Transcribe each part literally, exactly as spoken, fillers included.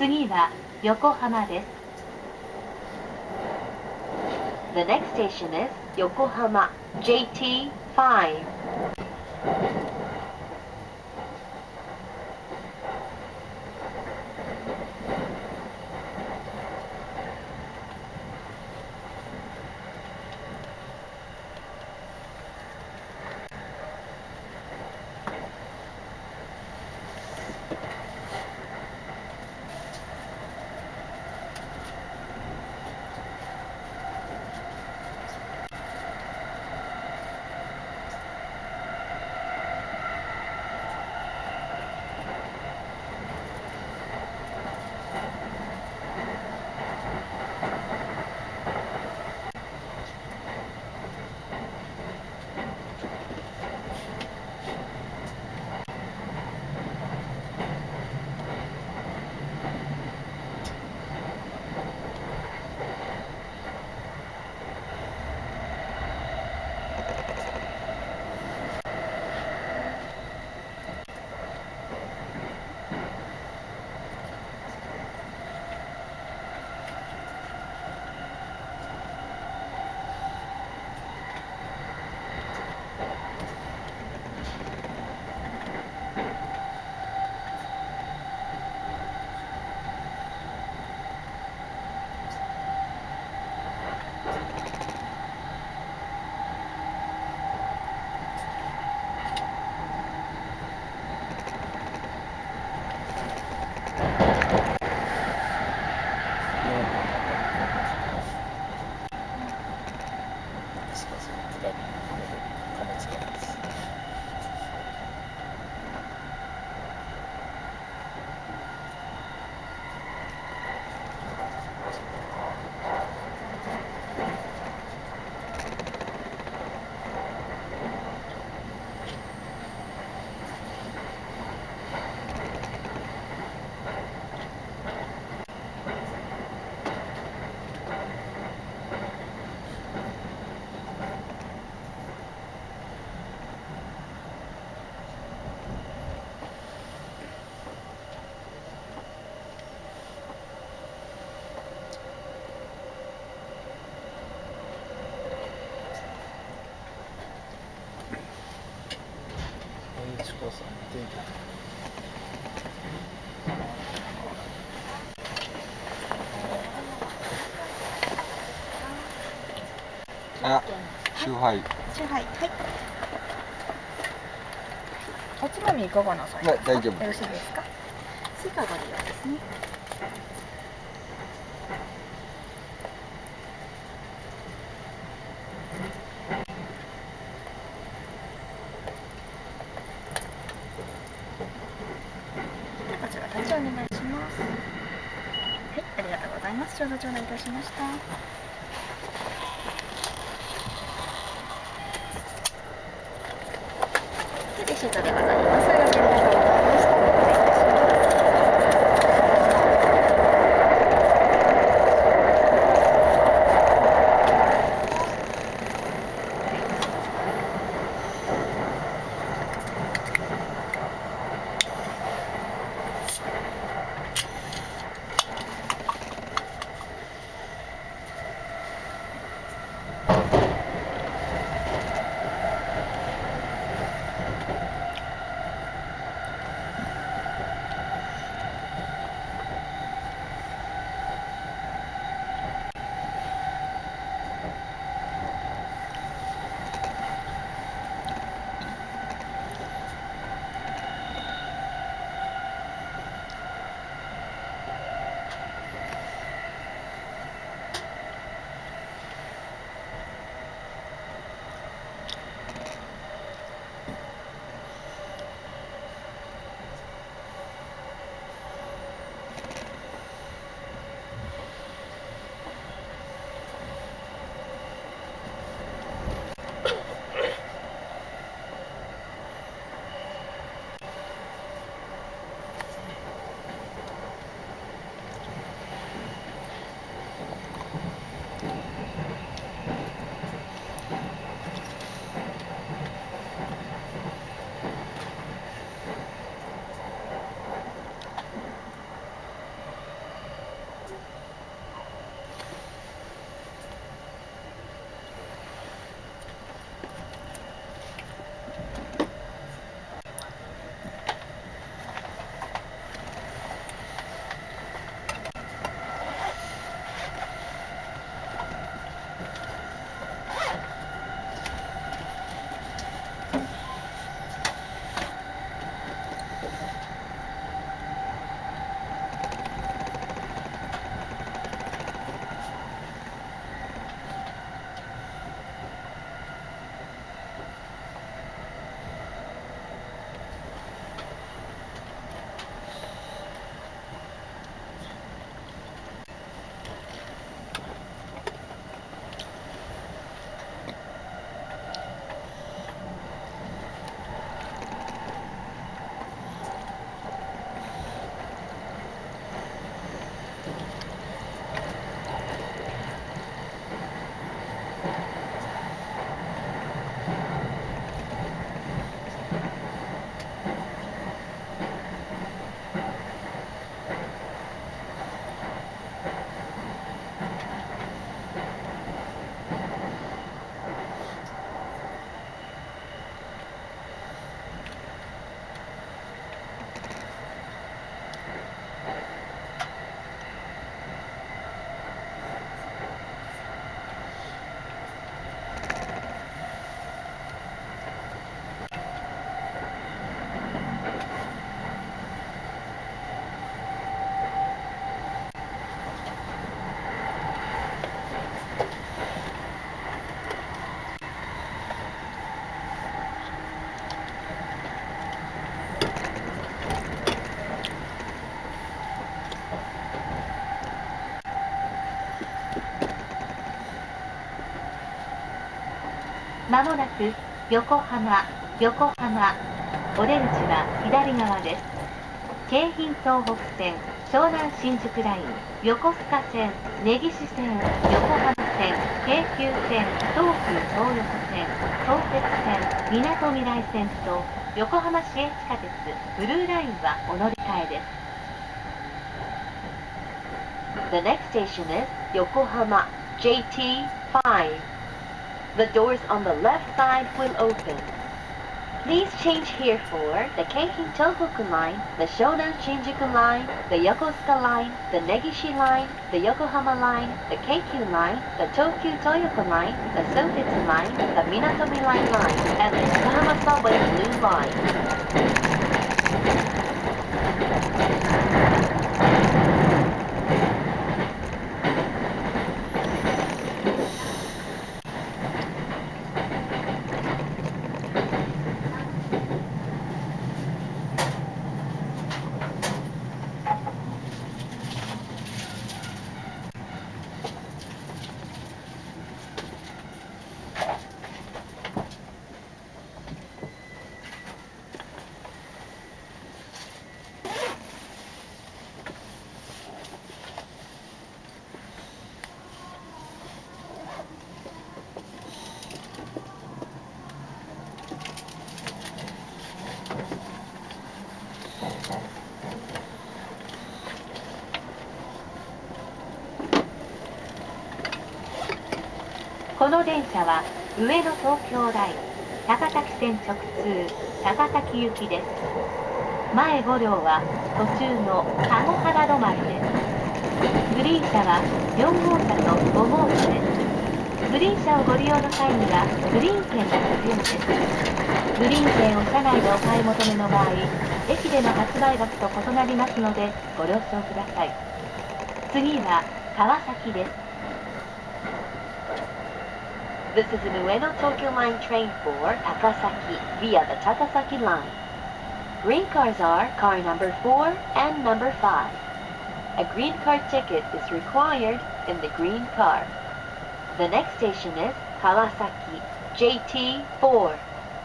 次は横浜です。The next station is Yokohama,ジェイティーファイブ. あ、チューハイ。 チューハイ、はい。おつまみいかがなさいますか。 大丈夫。 よろしいですか。スイカご利用ですね。こちらタッチお願いします。はい、ありがとうございます。ちょうど頂戴いたしました。レシートでございます。ご利用ありがとうございました。お願いいたします。 まもなく横浜、横浜。お出口は左側です。京浜東北線、湘南新宿ライン、横須賀線、根岸線、横浜線、京急線、東急東横線、相鉄線、みなとみらい線と横浜市営地下鉄ブルーラインはお乗り換えです。The next station is Yokohama J T five. The doors on the left side will open. Please change here for the Keihin Tohoku line, the Shonan Shinjuku line, the Yokosuka line, the Negishi line, the Yokohama line, the Keikyu line, the Tokyu Toyoko line, the Sotetsu line, the Minatomi line line, and the Yokohama Subway Blue line. この電車は上野東京ライン高崎線直通高崎行きです。前ご両は途中の籠原止まりです。グリーン車はよん号車とご号車です。グリーン車をご利用の際にはグリーン券が必要です。グリーン券を車内でお買い求めの場合、駅での発売額と異なりますのでご了承ください。次は川崎です。This is an Ueno Tokyo Line train for Takasaki via the Takasaki line. Green cars are car number four and number five. A green car ticket is required in the green car. The next station is Kawasaki J T four.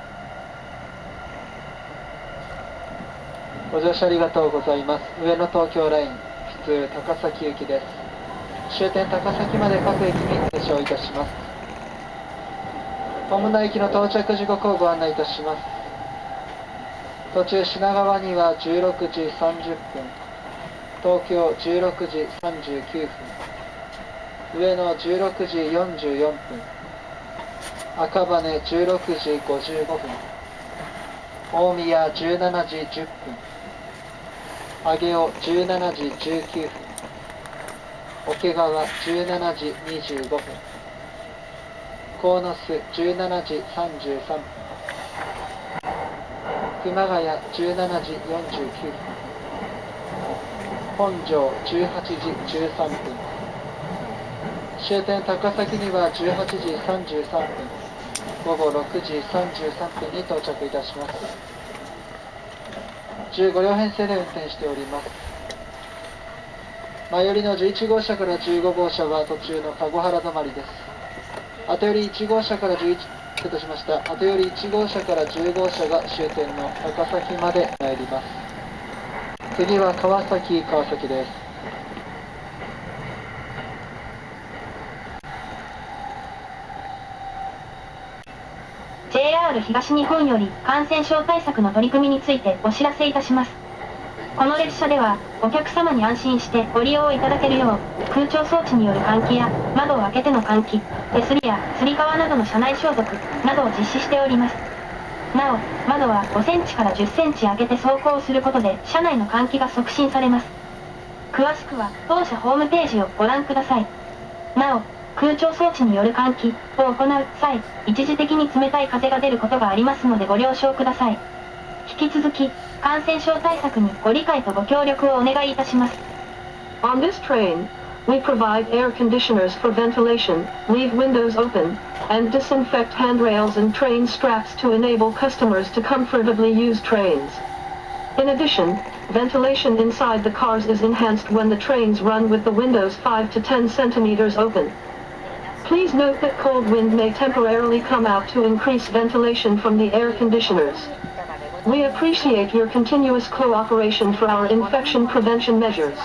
ご乗車ありがとうございます。上野東京ライン普通高崎行きです。終点高崎まで各駅に停車いたします。主な駅の到着時刻をご案内いたします。途中品川にはじゅうろくじさんじゅっぷん、東京じゅうろくじさんじゅうきゅうふん、上野じゅうろくじよんじゅうよんぷん、赤羽じゅうろくじごじゅうごふん、大宮じゅうしちじじゅっぷん、上尾じゅうしちじじゅうきゅうふん、桶川じゅうしちじにじゅうごふん、鴻巣じゅうしちじさんじゅうさんぷん、熊谷じゅうしちじよんじゅうきゅうふん、本庄じゅうはちじじゅうさんぷん、終点高崎にはじゅうはちじさんじゅうさんぷん、午後ろくじさんじゅうさんぷんに到着いたします。じゅうご両編成で運転しております。前寄りのじゅういち号車からじゅうご号車は途中の籠原止まりです。後寄りいち号車からじゅういち、失礼いたしました。後寄りいち号車からじゅう号車が終点の高崎まで参ります。次は川崎、川崎です。 ジェイアール 東日本より感染症対策の取り組みについてお知らせいたします。この列車ではお客様に安心してご利用いただけるよう空調装置による換気や窓を開けての換気、手すりやつり革などの車内消毒などを実施しております。なお、窓はごセンチからじゅっセンチ開けて走行することで車内の換気が促進されます。詳しくは当社ホームページをご覧ください。なお、空調装置による換気を行う際、一時的に冷たい風が出ることがありますのでご了承ください。引き続き、感染症対策にご理解とご協力をお願いいたします。 On this train, we provide air conditioners for ventilation, leave windows open, and disinfect handrails and train straps to enable customers to comfortably use trains. In addition, ventilation inside the cars is enhanced when the trains run with the windows five to ten centimeters open. Please note that cold wind may temporarily come out to increase ventilation from the air conditioners. We appreciate your continuous cooperation for our infection prevention measures.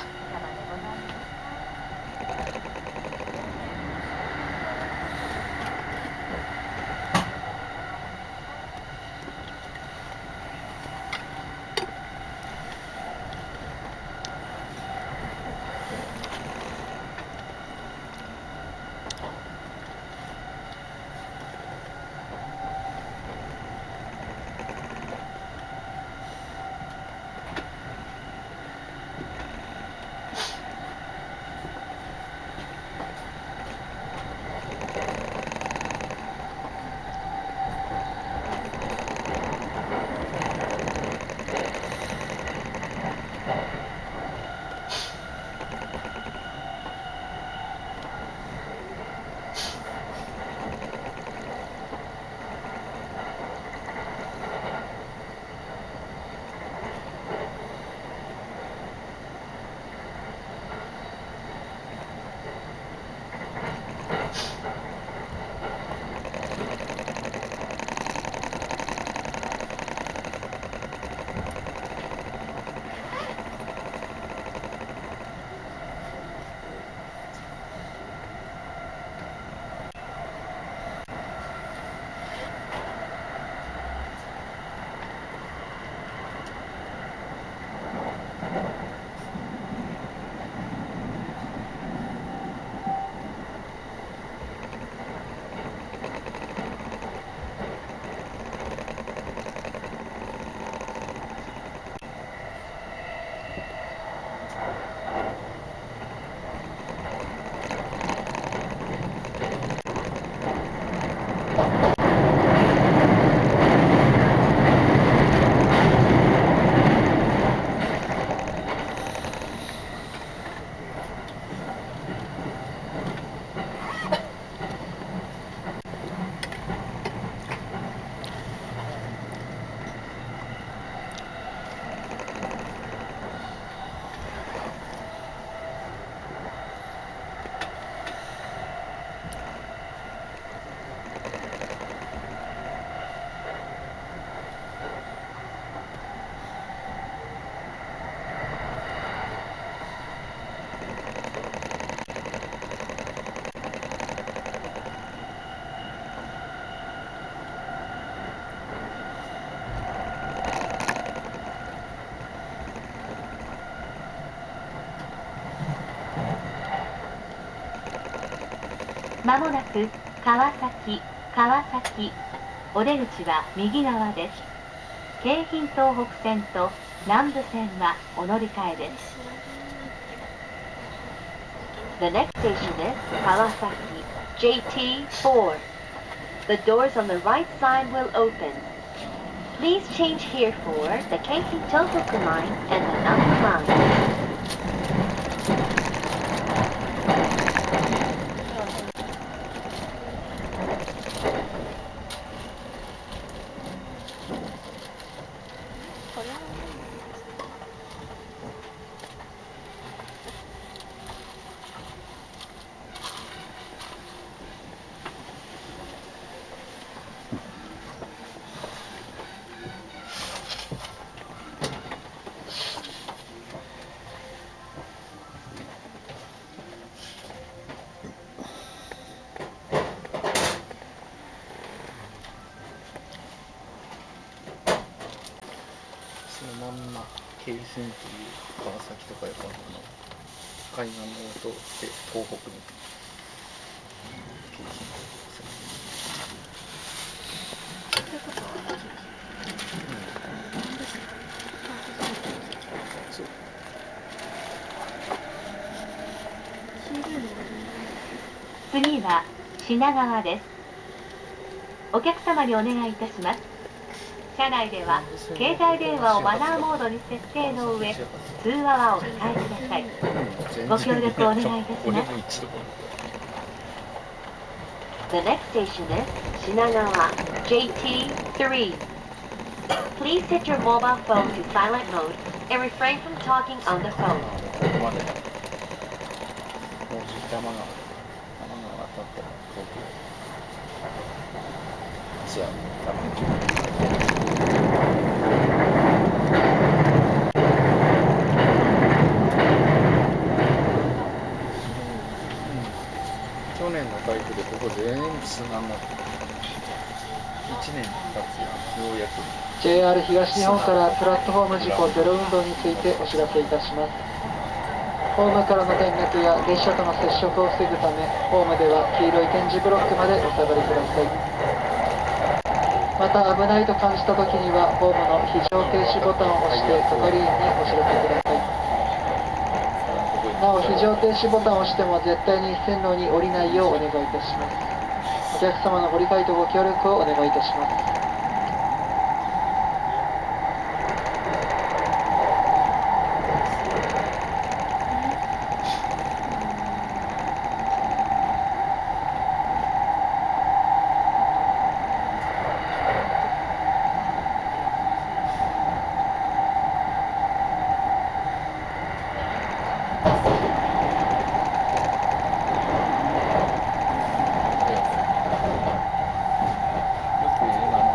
まもなく川崎、川崎。お出口は右側です。京浜東北線と南武線はお乗り換えです。The next station is Kawasaki, J T four. The doors on the right side will open. Please change here for the Keiki Tohoku line and the Nambu line. そのまんま京浜という川崎とか横浜の海岸を通って東北に京浜そう次は品川です。お客様にお願いいたします。車内では携帯電話をマナーモードに設定の上、通話はお控えください。ご協力お願いいたします。The next station is 品川 J T three. Please set your mobile phone to silent mode and refrain from talking on the phone. ここまでもう山が山が渡ってちや多分去年の台風でここ全部砂になっていちねん経つやんようやくジェイアール 東日本からプラットフォーム事故ゼロ運動についてお知らせいたします。ホームからの転落や列車との接触を防ぐため、ホームでは黄色い点字ブロックまでお下がりください。また危ないと感じた時にはホームの非常停止ボタンを押して係員にお知らせください。なお非常停止ボタンを押しても絶対に線路に降りないようお願いいたします。お客様のご理解とご協力をお願いいたします。 よく言うな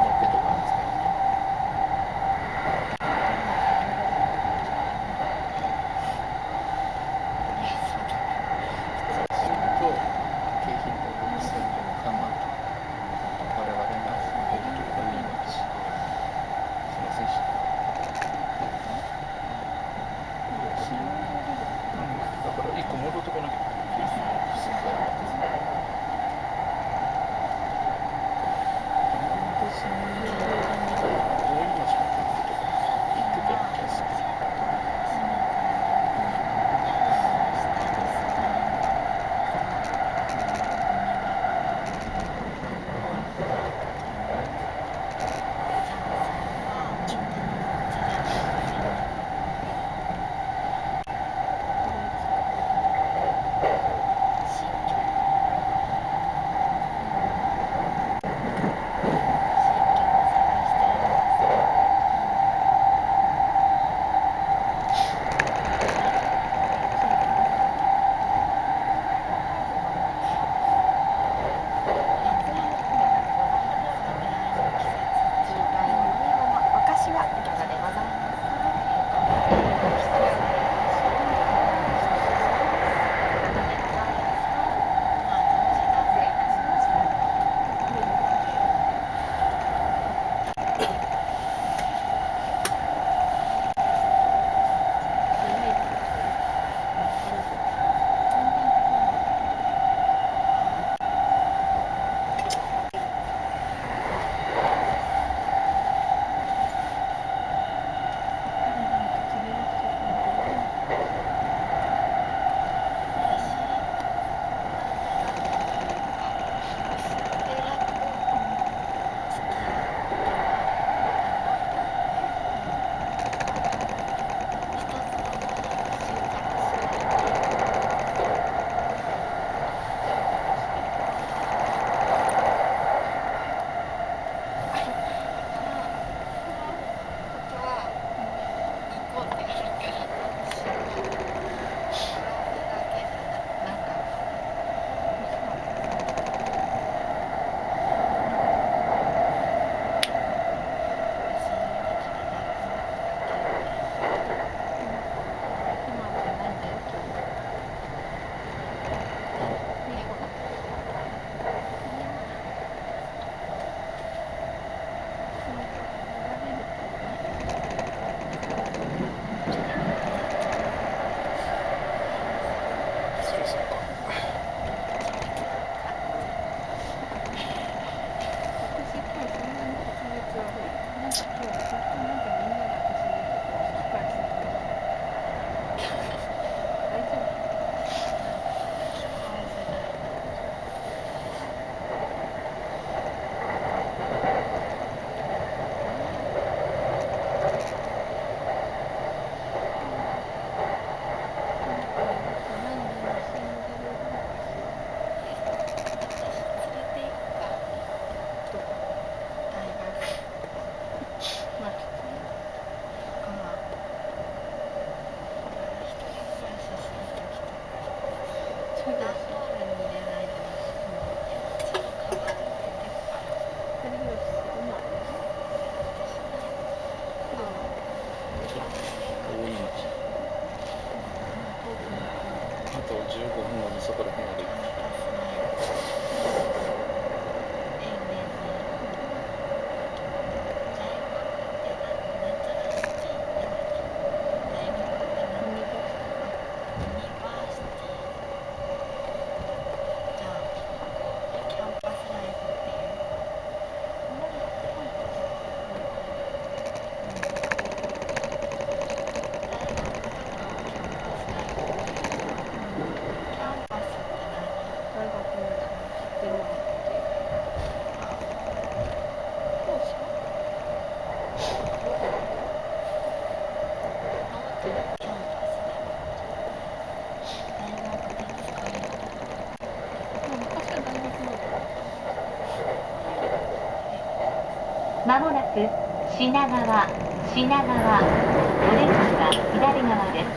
く品川、品川、お出口は左側です。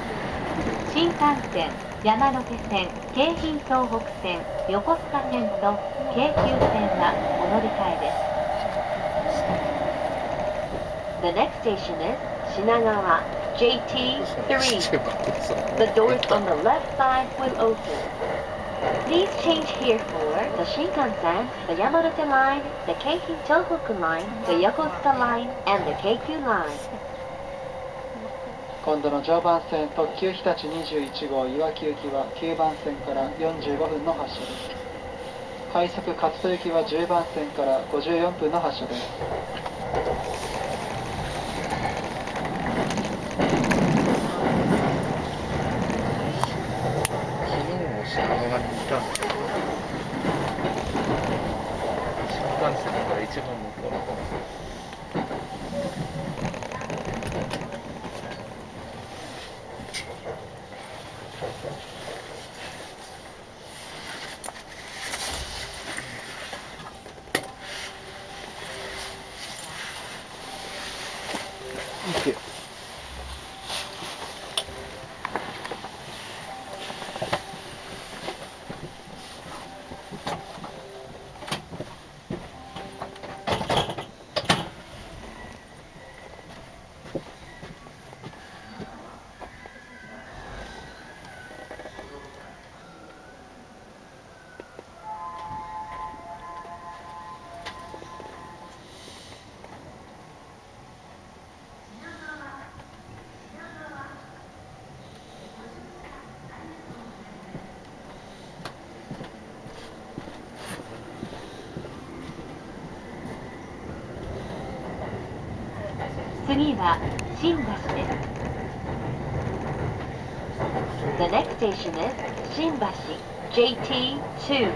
新幹線、山手線、京浜東北線、横須賀線と京急線はお乗り換えです。The next station is Shinagawa, J T three. The doors on the left side will open. Please change here for the Shinkansen, the Yamanote Line, the Keikyu Tohoku Line, the Yokosuka Line, and the Keikyu Line. 今度の常磐線特急日立にじゅういち号いわき行きはきゅうばん線からよんじゅうごふんの発車です。快速勝戸行きはじゅうばん線からごじゅうよんぷんの発車です。 品川にいたんだけど、新幹線だから一番向こうの方。OK。 次は新橋です。The next station is 新橋 ジェイティーツー.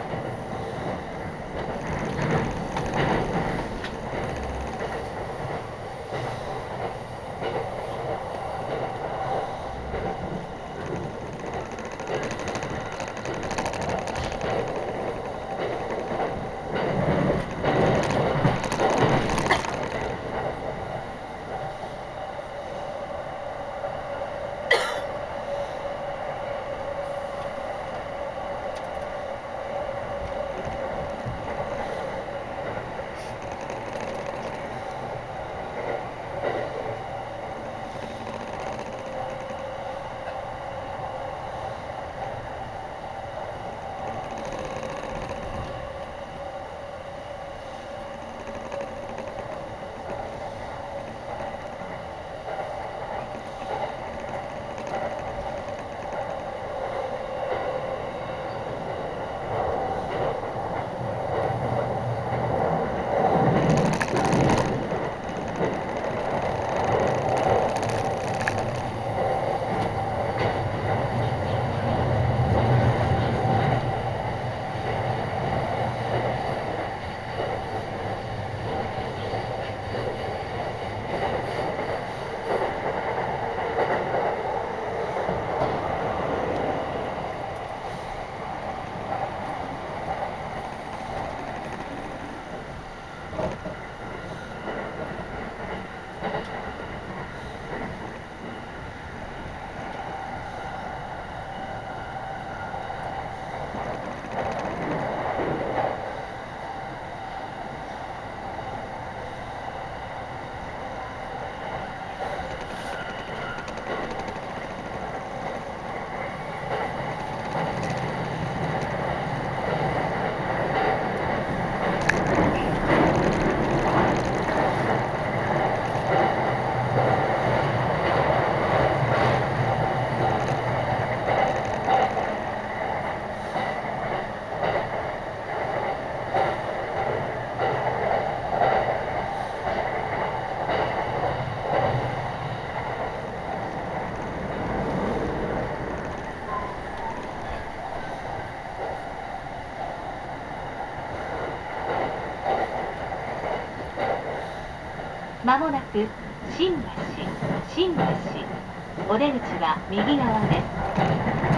まもなく新橋、新橋。お出口は右側です。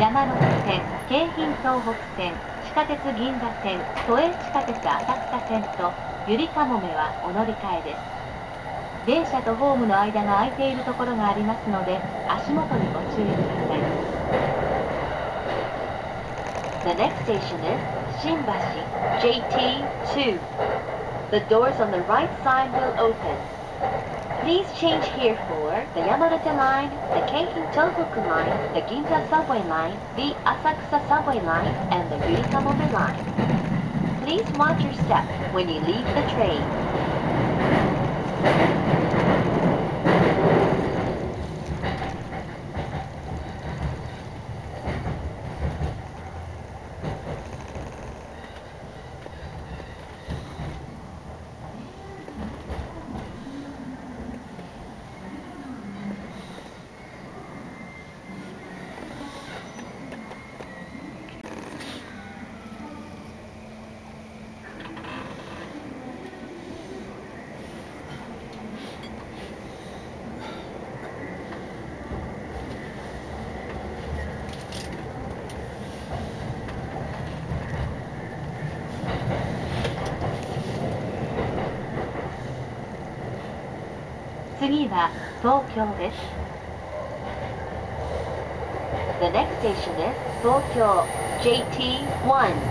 山手線、京浜東北線、地下鉄銀座線、都営地下鉄浅草線とゆりかもめはお乗り換えです。 電車とホームの間が空いているところがありますので、足元にご注意ください。The next station is Shinbashi J T two. The doors on the right side will open. Please change here for the Yamanote Line, the Keihin Tohoku Line, the Ginza Subway Line, the Asakusa Subway Line, and the Yurikamome Line. Please watch your step when you leave the train. 次は東京です。The next station is 東京 ジェイティーワン.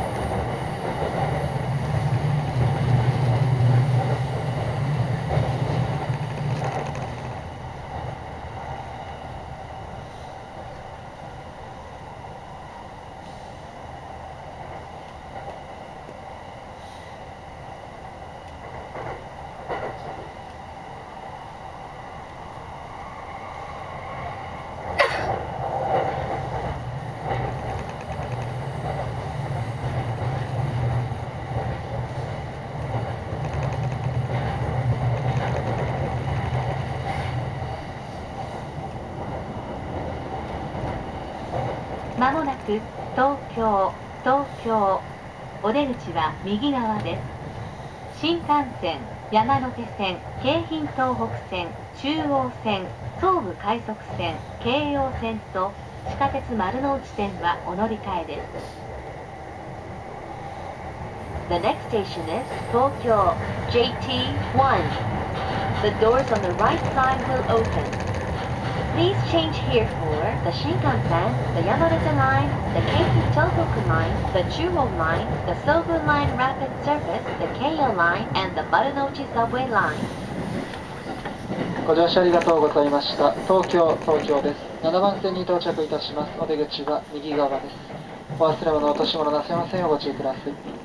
まもなく東京、東京、お出口は右側です。新幹線、山手線、京浜東北線、中央線、総武快速線、京葉線と地下鉄丸の内線はお乗り換えです。The next station is 東京 ジェイティーワン. The doors on the right side will open. Please change here for the Shinkansen, the Yamanote Line, the Keihin Tohoku Line, the Chuo Line, the Sobu Line Rapid Service, the Keio Line, and the Marunouchi Subway Line. ご乗車ありがとうございました。東京、東京です。ななばん線に到着いたします。お出口は右側です。お忘れ物、落とし物なさいませんようご注意ください。